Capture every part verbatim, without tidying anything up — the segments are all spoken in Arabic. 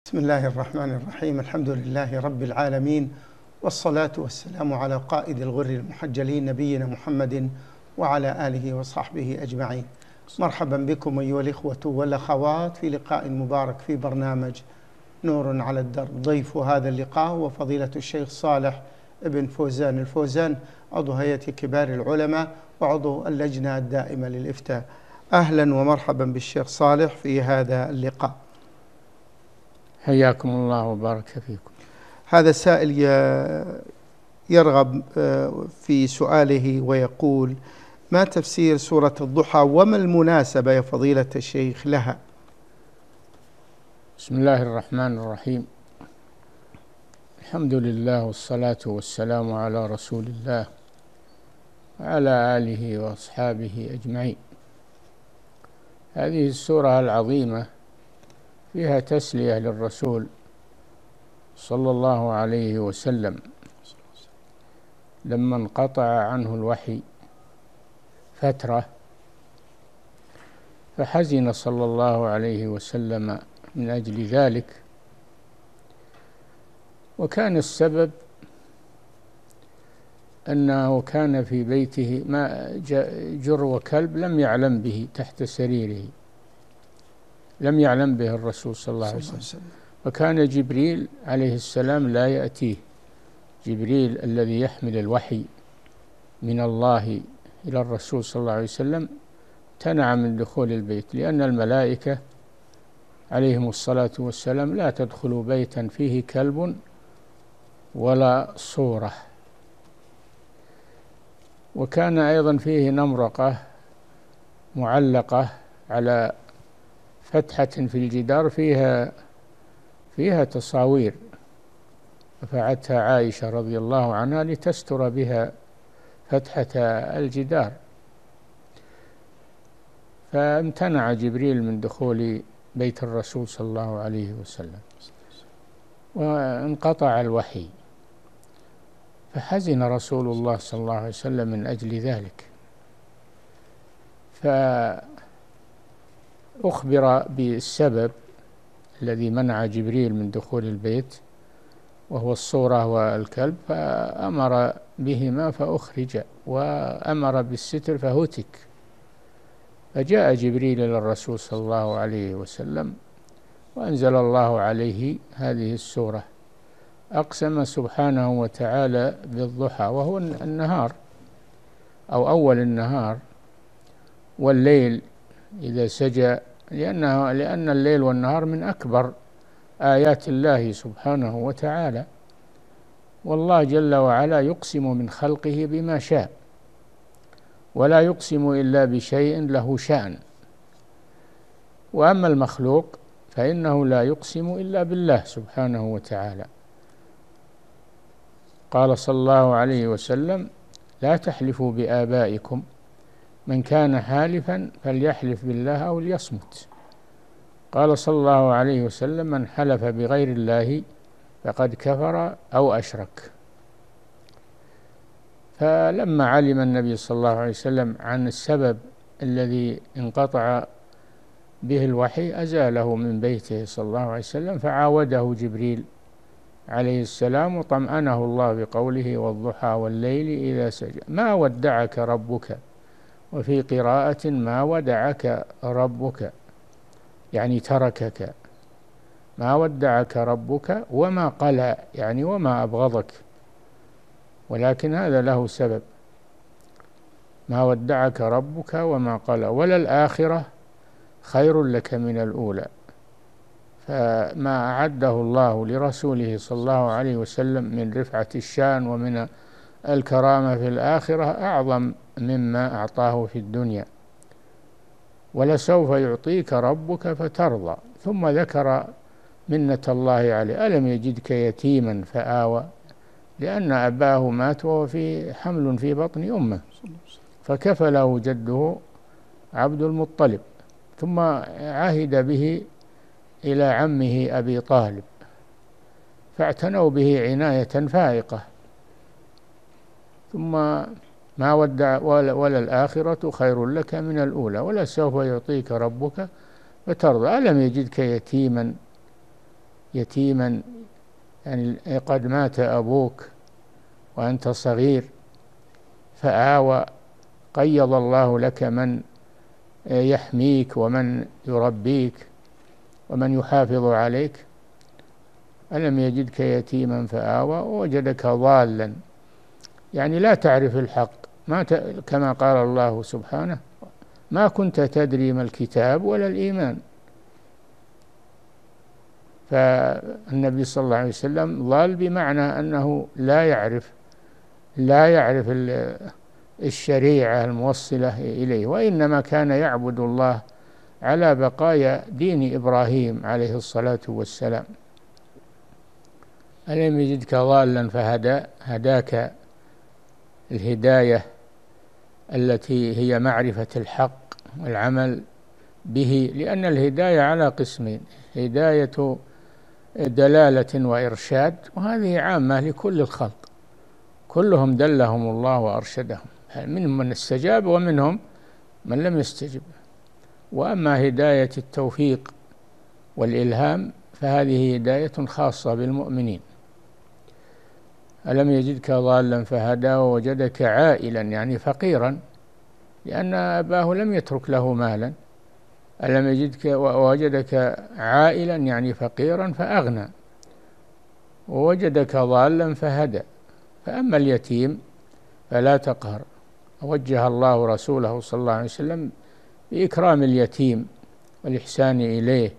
بسم الله الرحمن الرحيم. الحمد لله رب العالمين، والصلاة والسلام على قائد الغر المحجلين نبينا محمد وعلى آله وصحبه أجمعين. مرحبا بكم أيها الإخوة والأخوات في لقاء مبارك في برنامج نور على الدرب. ضيف هذا اللقاء هو فضيلة الشيخ صالح ابن فوزان الفوزان، عضو هيئة كبار العلماء وعضو اللجنة الدائمة للإفتاء. أهلا ومرحبا بالشيخ صالح في هذا اللقاء. حياكم الله وبارك فيكم. هذا السائل يرغب في سؤاله ويقول: ما تفسير سورة الضحى وما المناسبة يا فضيلة الشيخ لها؟ بسم الله الرحمن الرحيم. الحمد لله والصلاة والسلام على رسول الله وعلى آله وأصحابه أجمعين. هذه السورة العظيمة فيها تسلية للرسول صلى الله عليه وسلم لما انقطع عنه الوحي فترة، فحزن صلى الله عليه وسلم من أجل ذلك، وكان السبب أنه كان في بيته ما جرو كلب لم يعلم به تحت سريره، لم يعلم به الرسول صلى الله عليه وسلم، وكان جبريل عليه السلام لا يأتيه. جبريل الذي يحمل الوحي من الله إلى الرسول صلى الله عليه وسلم امتنع من دخول البيت، لأن الملائكة عليهم الصلاة والسلام لا تدخل بيتا فيه كلب ولا صورة. وكان أيضا فيه نمرقة معلقة على فتحة في الجدار فيها فيها تصاوير، رفعتها عائشة رضي الله عنها لتستر بها فتحة الجدار، فامتنع جبريل من دخول بيت الرسول صلى الله عليه وسلم، وانقطع الوحي، فحزن رسول الله صلى الله عليه وسلم من أجل ذلك، فأخبر بالسبب الذي منع جبريل من دخول البيت وهو الصورة والكلب، فأمر بهما فأخرج، وأمر بالستر فهتك. فجاء جبريل إلى الرسول صلى الله عليه وسلم وأنزل الله عليه هذه السورة. أقسم سبحانه وتعالى بالضحى وهو النهار أو أول النهار، والليل إذا سجى، لأنه لأن الليل والنهار من أكبر آيات الله سبحانه وتعالى، والله جل وعلا يقسم من خلقه بما شاء، ولا يقسم إلا بشيء له شأن. وأما المخلوق فإنه لا يقسم إلا بالله سبحانه وتعالى. قال صلى الله عليه وسلم: لا تحلفوا بآبائكم، من كان حالفا فليحلف بالله أو ليصمت. قال صلى الله عليه وسلم: من حلف بغير الله فقد كفر أو أشرك. فلما علم النبي صلى الله عليه وسلم عن السبب الذي انقطع به الوحي أزاله من بيته صلى الله عليه وسلم، فعاوده جبريل عليه السلام وطمأنه الله بقوله: والضحى والليل إذا سجى ما ودعك ربك، وفي قراءة ما ودعك ربك، يعني تركك، ما ودعك ربك وما قلى، يعني وما أبغضك، ولكن هذا له سبب. ما ودعك ربك وما قلى، وللآخرة خير لك من الأولى. فما أعده الله لرسوله صلى الله عليه وسلم من رفعة الشان ومن الكرامة في الآخرة أعظم مما أعطاه في الدنيا. ولسوف يعطيك ربك فترضى. ثم ذكر منة الله عليه: ألم يجدك يتيما فآوى، لأن أباه مات وهو في حمل في بطن أمه، فكفله جده عبد المطلب، ثم عهد به إلى عمه أبي طالب، فاعتنوا به عناية فائقة. ثم ما ودع وللآخرة خير لك من الأولى ولسوف يعطيك ربك فترضى. ألم يجدك يتيما يتيما، يعني قد مات أبوك وأنت صغير فآوى، قيض الله لك من يحميك ومن يربيك ومن يحافظ عليك. ألم يجدك يتيما فآوى ووجدك ضالا، يعني لا تعرف الحق، ما ت... كما قال الله سبحانه: ما كنت تدري ما الكتاب ولا الإيمان. فالنبي صلى الله عليه وسلم ضال بمعنى أنه لا يعرف لا يعرف الشريعة الموصلة إليه، وإنما كان يعبد الله على بقايا دين إبراهيم عليه الصلاة والسلام. ألم يجدك ضالا فهدى، هداك الهداية التي هي معرفة الحق والعمل به، لأن الهداية على قسمين: هداية دلالة وإرشاد، وهذه عامة لكل الخلق، كلهم دلهم الله وأرشدهم، منهم من استجاب ومنهم من لم يستجب. وأما هداية التوفيق والإلهام فهذه هداية خاصة بالمؤمنين. ألم يجدك ضالا فهدى ووجدك عائلا، يعني فقيرا، لأن أباه لم يترك له مالا. ألم يجدك ووجدك عائلا يعني فقيرا فأغنى، ووجدك ضالا فهدى. فأما اليتيم فلا تقهر. وجه الله رسوله صلى الله عليه وسلم بإكرام اليتيم والإحسان إليه،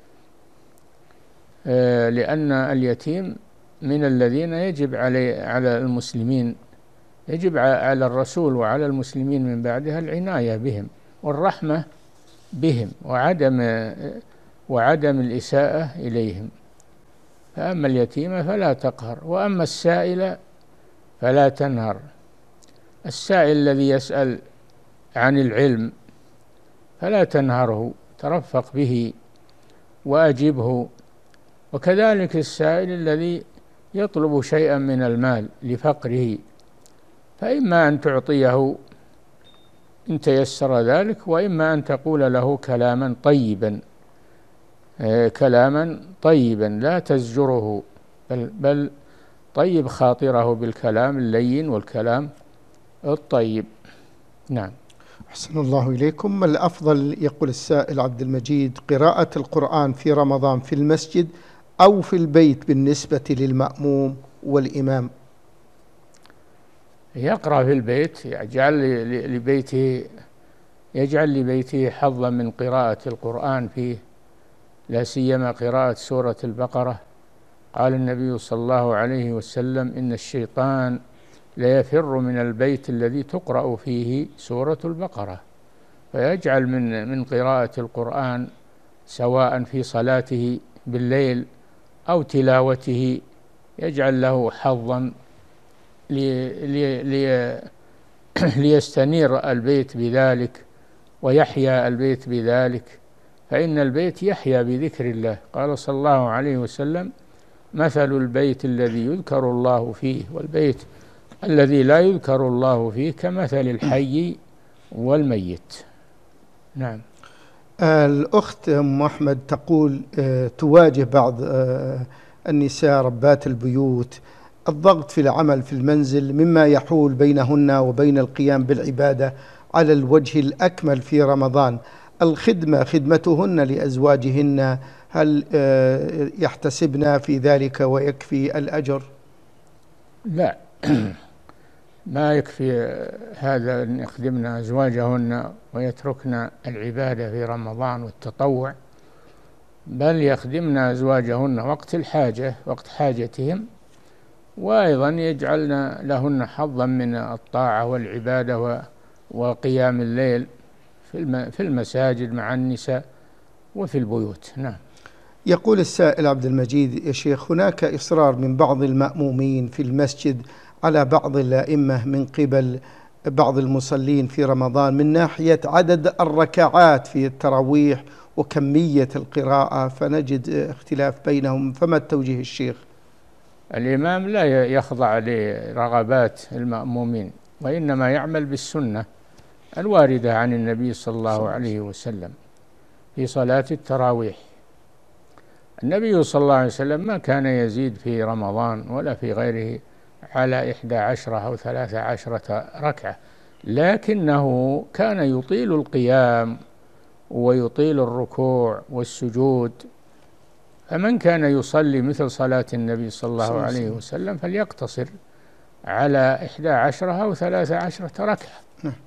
لأن اليتيم من الذين يجب علي على المسلمين يجب على الرسول وعلى المسلمين من بعدها العناية بهم والرحمة بهم وعدم وعدم الإساءة إليهم. فأما اليتيم فلا تقهر، وأما السائل فلا تنهر. السائل الذي يسأل عن العلم فلا تنهره، ترفق به وأجبه. وكذلك السائل الذي يطلب شيئا من المال لفقره، فإما أن تعطيه إن تيسر ذلك، وإما أن تقول له كلاما طيبا كلاما طيبا لا تزجره، بل, بل طيب خاطره بالكلام اللين والكلام الطيب. نعم. أحسن الله إليكم. ما الأفضل، يقول السائل عبد المجيد، قراءة القرآن في رمضان في المسجد أو في البيت بالنسبة للمأموم والإمام؟ يقرأ في البيت، يجعل لبيته يجعل لبيته حظا من قراءة القرآن فيه، لا سيما قراءة سورة البقرة. قال النبي صلى الله عليه وسلم: إن الشيطان ليفر من البيت الذي تقرأ فيه سورة البقرة. فيجعل من من قراءة القرآن سواء في صلاته بالليل أو تلاوته، يجعل له حظا لي لي لي ليستنير البيت بذلك ويحيا البيت بذلك، فإن البيت يحيا بذكر الله. قال صلى الله عليه وسلم: مثل البيت الذي يذكر الله فيه والبيت الذي لا يذكر الله فيه كمثل الحي والميت. نعم. الأخت أم أحمد تقول تواجه بعض النساء ربات البيوت الضغط في العمل في المنزل مما يحول بينهن وبين القيام بالعبادة على الوجه الأكمل في رمضان. الخدمة خدمتهن لأزواجهن، هل يحتسبن في ذلك ويكفي الأجر؟ لا، ما يكفي هذا أن يخدمن أزواجهن ويتركن العبادة في رمضان والتطوع، بل يخدمن أزواجهن وقت الحاجة وقت حاجتهم، وأيضا يجعلن لهن حظا من الطاعة والعبادة وقيام الليل في المساجد مع النساء وفي البيوت. نعم. يقول السائل عبد المجيد: يا شيخ، هناك إصرار من بعض المأمومين في المسجد على بعض الأئمة من قبل بعض المصلين في رمضان من ناحية عدد الركعات في التراويح وكمية القراءة، فنجد اختلاف بينهم، فما التوجيه الشيخ؟ الإمام لا يخضع لرغبات المأمومين، وإنما يعمل بالسنة الواردة عن النبي صلى الله عليه وسلم في صلاة التراويح. النبي صلى الله عليه وسلم ما كان يزيد في رمضان ولا في غيره على إحدى عشرة أو ثلاث عشرة ركعة، لكنه كان يطيل القيام ويطيل الركوع والسجود. فمن كان يصلي مثل صلاة النبي صلى الله عليه وسلم فليقتصر على إحدى عشرة أو ثلاث عشرة ركعة.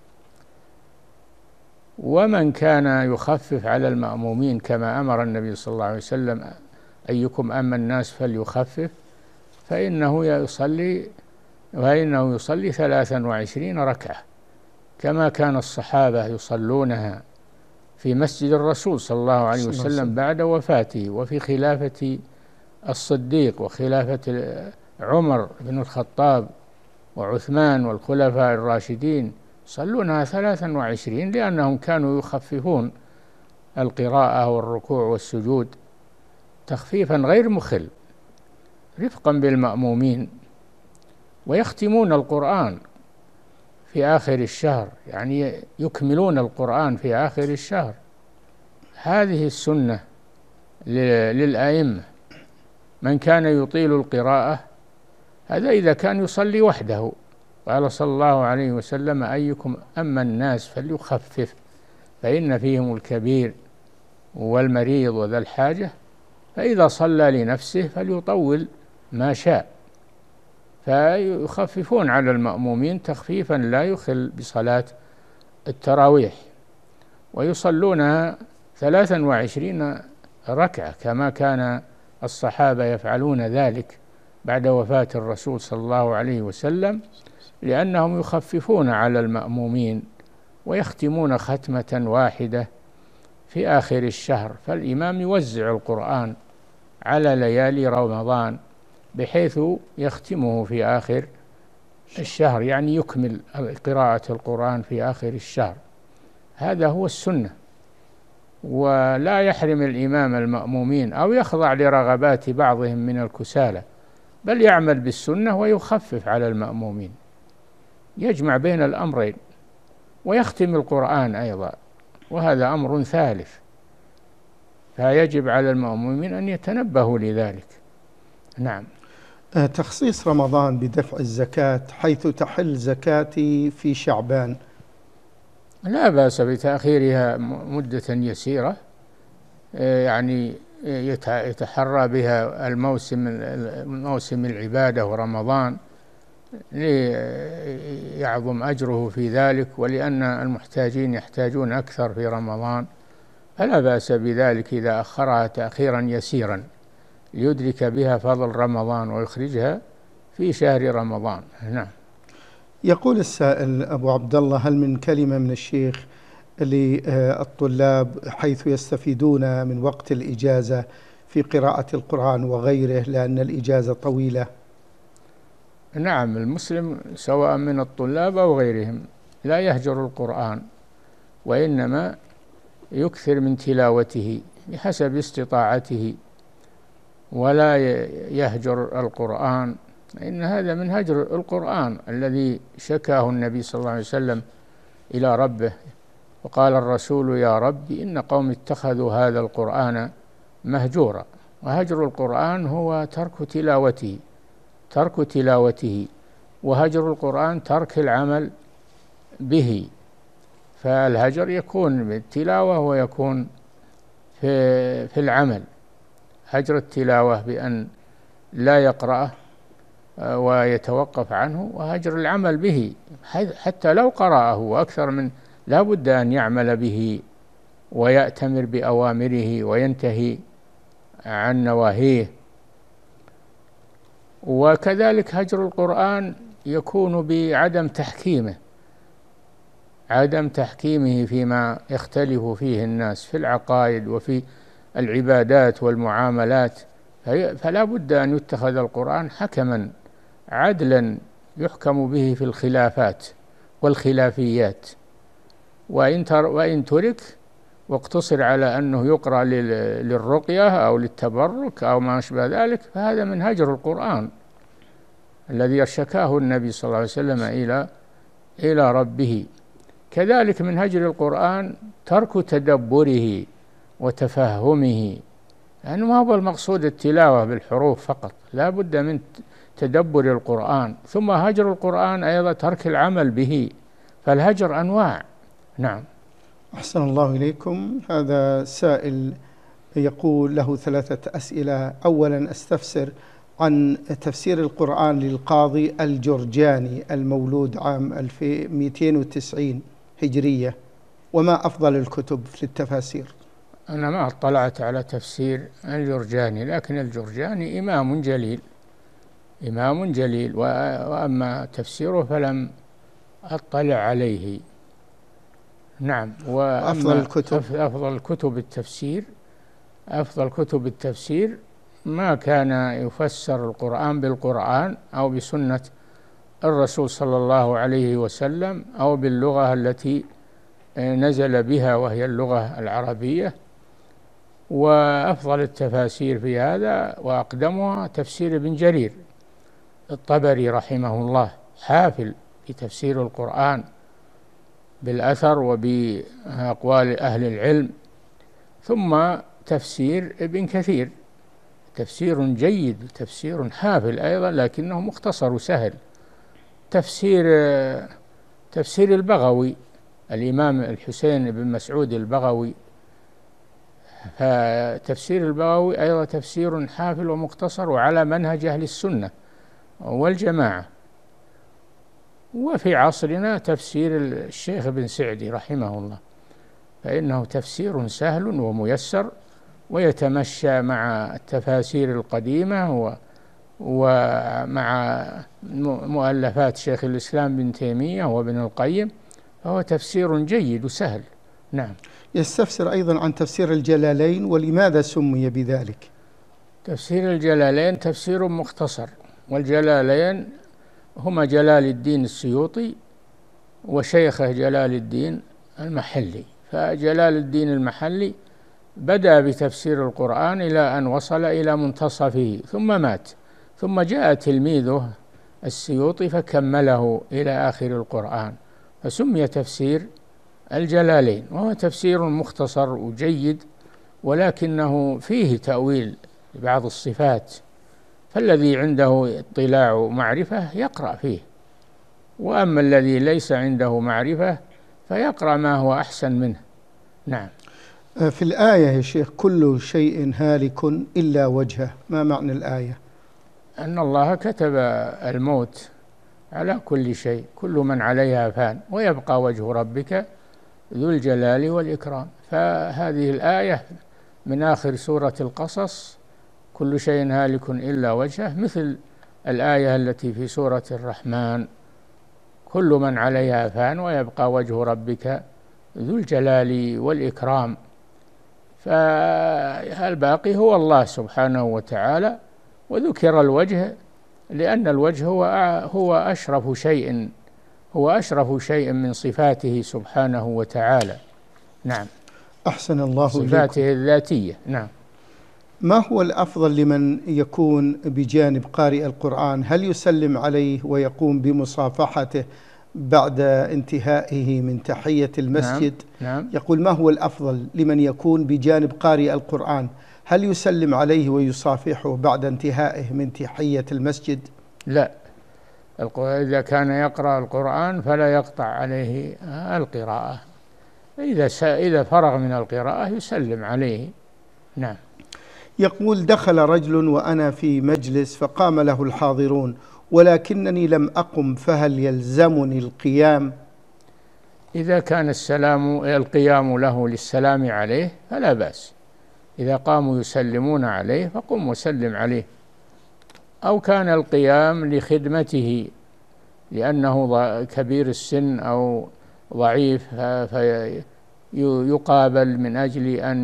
ومن كان يخفف على المأمومين كما أمر النبي صلى الله عليه وسلم أيكم أما الناس فليخفف، فإنه يصلي فإنه يصلي ثلاثا وعشرين ركعة كما كان الصحابة يصلونها في مسجد الرسول صلى الله عليه وسلم بعد وفاته، وفي خلافة الصديق وخلافة عمر بن الخطاب وعثمان والخلفاء الراشدين، يصلونها ثلاثا وعشرين لأنهم كانوا يخففون القراءة والركوع والسجود تخفيفا غير مخل رفقا بالمأمومين، ويختمون القرآن في آخر الشهر، يعني يكملون القرآن في آخر الشهر. هذه السنة للأئمة. من كان يطيل القراءة هذا إذا كان يصلي وحده، قال صلى الله عليه وسلم أيكم أما الناس فليخفف فإن فيهم الكبير والمريض وذا الحاجة، فإذا صلى لنفسه فليطول ما شاء. فيخففون على المأمومين تخفيفا لا يخل بصلاة التراويح، ويصلونها ثلاثا وعشرين ركعة كما كان الصحابة يفعلون ذلك بعد وفاة الرسول صلى الله عليه وسلم، لأنهم يخففون على المأمومين ويختمون ختمة واحدة في آخر الشهر. فالإمام يوزع القرآن على ليالي رمضان بحيث يختمه في آخر الشهر، يعني يكمل قراءة القرآن في آخر الشهر. هذا هو السنة. ولا يحرم الإمام المأمومين أو يخضع لرغبات بعضهم من الكسالى، بل يعمل بالسنة ويخفف على المأمومين، يجمع بين الأمرين، ويختم القرآن أيضا، وهذا أمر ثالث. فيجب على المأمومين أن يتنبهوا لذلك. نعم. تخصيص رمضان بدفع الزكاة حيث تحل زكاتي في شعبان، لا بأس بتأخيرها مدة يسيرة، يعني يتحرى بها الموسم موسم العبادة ورمضان ليعظم أجره في ذلك، ولأن المحتاجين يحتاجون أكثر في رمضان، فلا بأس بذلك إذا أخرها تأخيرا يسيرا ليدرك بها فضل رمضان ويخرجها في شهر رمضان. نعم. يقول السائل أبو عبد الله: هل من كلمة من الشيخ للطلاب حيث يستفيدون من وقت الإجازة في قراءة القرآن وغيره، لأن الإجازة طويلة؟ نعم، المسلم سواء من الطلاب أو غيرهم لا يهجر القرآن، وإنما يكثر من تلاوته بحسب استطاعته، ولا يهجر القرآن، إن هذا من هجر القرآن الذي شكاه النبي صلى الله عليه وسلم إلى ربه، وقال الرسول: يا رب إن قوم اتخذوا هذا القرآن مهجورا. وهجر القرآن هو ترك تلاوته ترك تلاوته وهجر القرآن ترك العمل به. فالهجر يكون بالتلاوة ويكون في, في العمل. هجر التلاوة بأن لا يقرأه ويتوقف عنه، وهجر العمل به حتى لو قرأه وأكثر من لا بد أن يعمل به ويأتمر بأوامره وينتهي عن نواهيه. وكذلك هجر القرآن يكون بعدم تحكيمه عدم تحكيمه فيما يختلف فيه الناس في العقائد وفي العبادات والمعاملات، فلا بد أن يتخذ القرآن حكما عدلا يحكم به في الخلافات والخلافيات. وإن ترك واقتصر على أنه يقرأ للرقية أو للتبرك أو ما أشبه ذلك، فهذا من هجر القرآن الذي شكاه النبي صلى الله عليه وسلم إلى إلى ربه. كذلك من هجر القرآن ترك تدبره وتفهمه لأنه ما هو المقصود التلاوة بالحروف فقط، لا بد من تدبر القرآن. ثم هجر القرآن أيضا ترك العمل به، فالهجر أنواع. نعم. أحسن الله إليكم. هذا سائل يقول له ثلاثة أسئلة. أولا أستفسر عن تفسير القرآن للقاضي الجرجاني المولود عام ألف ومئتين وتسعين هجرية، وما أفضل الكتب في التفاسير؟ أنا ما اطلعت على تفسير الجرجاني، لكن الجرجاني إمام جليل، إمام جليل، وأما تفسيره فلم أطلع عليه. نعم. وأفضل الكتب أفضل كتب التفسير أفضل كتب التفسير ما كان يفسر القرآن بالقرآن أو بسنة الرسول صلى الله عليه وسلم أو باللغة التي نزل بها وهي اللغة العربية. وأفضل التفاسير في هذا وأقدمها تفسير ابن جرير الطبري رحمه الله، حافل في تفسير القرآن بالأثر وبأقوال أهل العلم. ثم تفسير ابن كثير تفسير جيد، تفسير حافل أيضا لكنه مختصر وسهل. تفسير تفسير البغوي، الإمام الحسين بن مسعود البغوي، فتفسير البغوي أيضا تفسير حافل ومختصر وعلى منهج أهل السنة والجماعة. وفي عصرنا تفسير الشيخ بن سعدي رحمه الله، فإنه تفسير سهل وميسر ويتمشى مع التفاسير القديمة ومع مؤلفات شيخ الإسلام بن تيمية وابن القيم، فهو تفسير جيد وسهل. نعم. يستفسر أيضا عن تفسير الجلالين ولماذا سمي بذلك؟ تفسير الجلالين تفسير مختصر، والجلالين هما جلال الدين السيوطي وشيخه جلال الدين المحلي. فجلال الدين المحلي بدأ بتفسير القرآن إلى أن وصل إلى منتصفه ثم مات، ثم جاء تلميذه السيوطي فكمله إلى آخر القرآن، فسمي تفسير الجلالين. وهو تفسير مختصر وجيد، ولكنه فيه تأويل لبعض الصفات، فالذي عنده اطلاع ومعرفة يقرأ فيه، وأما الذي ليس عنده معرفة فيقرأ ما هو أحسن منه. نعم. في الآية يا شيخ كل شيء هالك إلا وجهه، ما معنى الآية؟ أن الله كتب الموت على كل شيء، كل من عليها فان ويبقى وجه ربك ذو الجلال والإكرام. فهذه الآية من آخر سورة القصص، كل شيء هالك إلا وجهه، مثل الآية التي في سورة الرحمن، كل من عليها فان ويبقى وجه ربك ذو الجلال والإكرام. فالباقي هو الله سبحانه وتعالى، وذكر الوجه لأن الوجه هو هو أشرف شيء هو أشرف شيء من صفاته سبحانه وتعالى. نعم. أحسن الله إليكم. صفاته الذاتية. نعم. ما هو الأفضل لمن يكون بجانب قارئ القرآن؟ هل يسلم عليه ويقوم بمصافحته بعد انتهائه من تحية المسجد؟ نعم. نعم. يقول ما هو الأفضل لمن يكون بجانب قارئ القرآن؟ هل يسلم عليه ويصافحه بعد انتهائه من تحية المسجد؟ لا، إذا كان يقرأ القرآن فلا يقطع عليه القراءة، إذا إذا فرغ من القراءة يسلم عليه. نعم. يقول دخل رجل وأنا في مجلس فقام له الحاضرون ولكنني لم أقم، فهل يلزمني القيام؟ إذا كان السلام القيام له للسلام عليه فلا بأس، إذا قاموا يسلمون عليه فقم وسلم عليه. أو كان القيام لخدمته لأنه كبير السن أو ضعيف فيقابل من أجل أن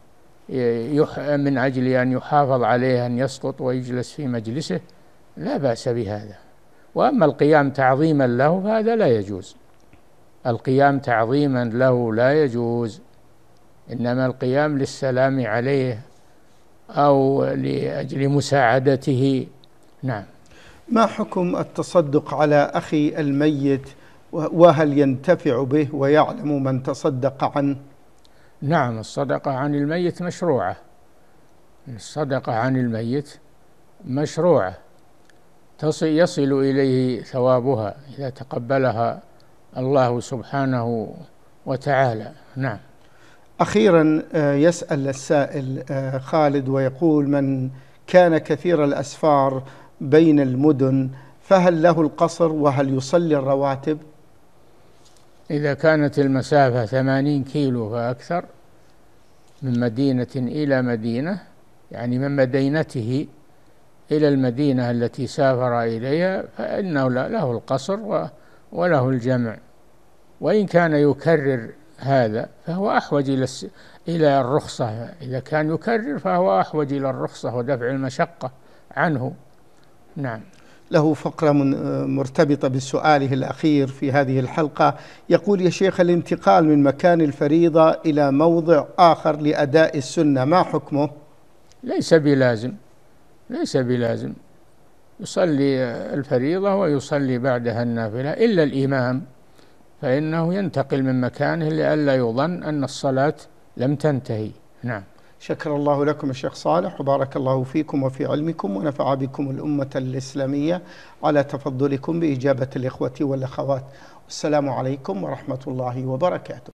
من أجل أن يحافظ عليه أن يسقط ويجلس في مجلسه، لا بأس بهذا. وأما القيام تعظيما له فهذا لا يجوز، القيام تعظيما له لا يجوز، إنما القيام للسلام عليه أو لأجل مساعدته. نعم. ما حكم التصدق على أخي الميت، وهل ينتفع به ويعلم من تصدق عنه؟ نعم، الصدقة عن الميت مشروعة، الصدقة عن الميت مشروعة، يصل إليه ثوابها إذا تقبلها الله سبحانه وتعالى. نعم. أخيرا يسأل السائل خالد ويقول: من كان كثير الأسفار بين المدن فهل له القصر وهل يصلي الرواتب؟ إذا كانت المسافة ثمانين كيلو فأكثر من مدينة إلى مدينة، يعني من مدينته إلى المدينة التي سافر إليها، فإنه له القصر وله الجمع. وإن كان يكرر هذا فهو أحوج إلى إلى الرخصة، إذا كان يكرر فهو أحوج إلى الرخصة ودفع المشقة عنه. نعم. له فقرة مرتبطة بسؤاله الأخير في هذه الحلقة، يقول: يا شيخ، الانتقال من مكان الفريضة إلى موضع آخر لأداء السنة ما حكمه؟ ليس بلازم، ليس بلازم، يصلي الفريضة ويصلي بعدها النافلة، إلا الإمام فإنه ينتقل من مكانه لئلا يظن أن الصلاة لم تنتهي. نعم. شكر الله لكم الشيخ صالح، وبارك الله فيكم وفي علمكم، ونفع بكم الأمة الإسلامية على تفضلكم بإجابة الإخوة والأخوات. والسلام عليكم ورحمة الله وبركاته.